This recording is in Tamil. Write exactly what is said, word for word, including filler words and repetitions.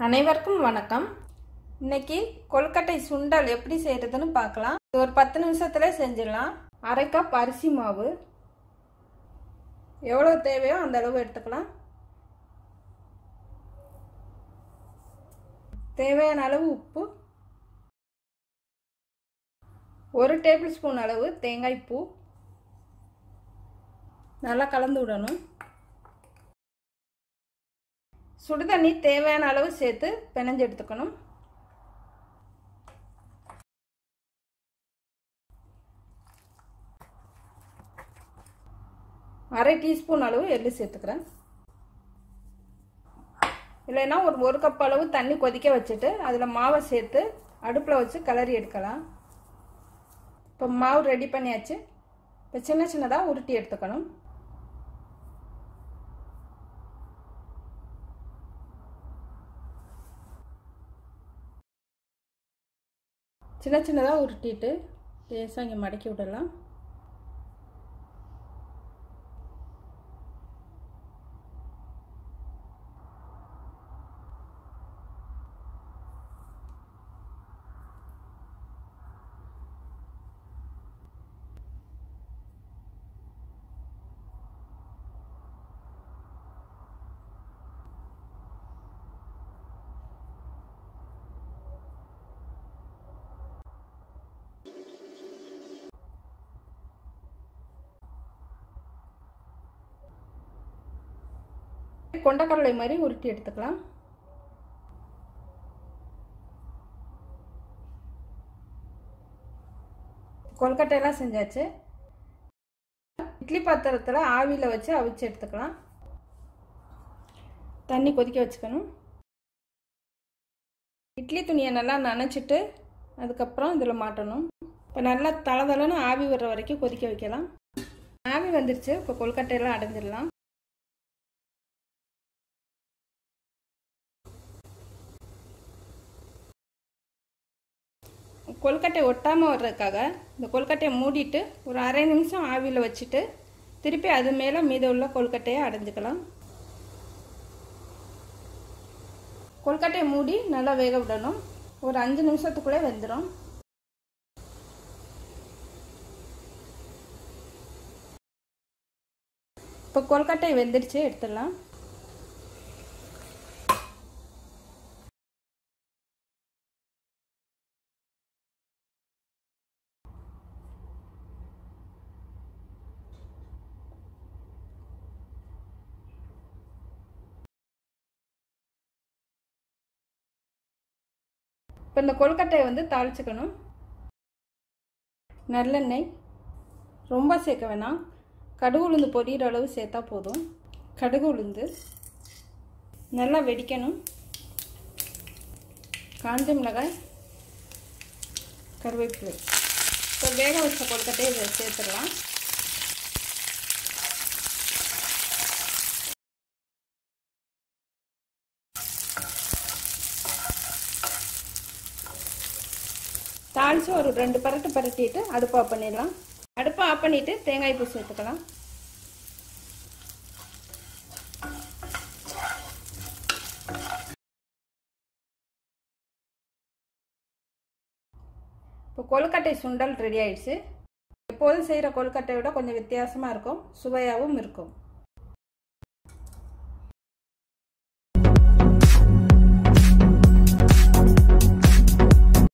அனைவருக்கும் வணக்கம். இன்னைக்கு கொழுக்கட்டை சுண்டல் எப்படி செய்யறதுன்னு பார்க்கலாம். ஒரு பத்து நிமிஷத்துல செஞ்சிடலாம். அரை கப் அரிசி மாவு, எவ்வளவு தேவையோ அந்த அளவு எடுத்துக்கலாம். தேவையான அளவு உப்பு, ஒரு டேபிள் ஸ்பூன் அளவு தேங்காய் பூ நல்லா கலந்து விடணும். சுடுதண்ணி தேவையான அளவு சேர்த்து பிணைஞ்சு எடுத்துக்கணும். அரை டீஸ்பூன் அளவு எள்ளு சேர்த்துக்கிறேன். இல்லைன்னா ஒரு ஒரு கப் அளவு தண்ணி கொதிக்க வச்சுட்டு அதில் மாவை சேர்த்து அடுப்பில் வச்சு கிளறி எடுக்கலாம். இப்போ மாவு ரெடி பண்ணியாச்சு. இப்போ சின்ன சின்னதாக உருட்டி எடுத்துக்கணும். சின்ன சின்னதாக உருட்டிட்டு லேசாக இங்கே மடக்கி விடலாம். கொண்டக்கடலை மாதிரி உருட்டி எடுத்துக்கலாம். கொழுக்கட்டையெல்லாம் செஞ்சாச்சு. இட்லி பாத்திரத்தில் ஆவியில் வச்சு அவிச்சு எடுத்துக்கலாம். தண்ணி கொதிக்க வச்சுக்கணும். இட்லி துணியை நல்லா நனைச்சிட்டு அதுக்கப்புறம் இதில் மாட்டணும். இப்போ நல்லா தளதளன்னு ஆவி வர்ற வரைக்கும் கொதிக்க வைக்கலாம். ஆவி வந்துருச்சு. இப்போ கொழுக்கட்டையெல்லாம் அடைஞ்சிடலாம். கொழுக்கட்டை ஒட்டாமல் வர்றதுக்காக இந்த கொழுக்கட்டையை மூடிட்டு ஒரு அரை நிமிஷம் ஆவியில் வச்சுட்டு திருப்பி அது மேலே மீத உள்ள கொழுக்கட்டையை அடைஞ்சிக்கலாம். கொழுக்கட்டையை மூடி நல்லா வேக விடணும். ஒரு அஞ்சு நிமிஷத்துக்குள்ளே வெந்துடும். இப்போ கொழுக்கட்டை வெந்துடுச்சு, எடுத்துடலாம். இப்போ இந்த கொழுக்கட்டையை வந்து தாளிச்சுக்கணும். நல்லெண்ணெய் ரொம்ப சேர்க்க வேணாம். கடுகு உளுந்து பொரியிற அளவு சேர்த்தா போதும். கடுகு உளுந்து நல்லா வெடிக்கணும். காஞ்ச மிளகாய், கருவேப்பிலை. இப்போ வேக வச்ச கொழுக்கட்டையை இதை சேர்த்துடலாம். தாளித்து ஒரு ரெண்டு பரட்டு பரட்டிட்டு அடுப்பை ஆஃப் பண்ணிடலாம். அடுப்பை ஆஃப் பண்ணிவிட்டு தேங்காய் பூ சேர்த்துக்கலாம். இப்போ கொழுக்கட்டை சுண்டல் ரெடி ஆயிடுச்சு. எப்போதும் செய்கிற கொழுக்கட்டையை விட கொஞ்சம் வித்தியாசமாக இருக்கும், சுவையாகவும் இருக்கும்.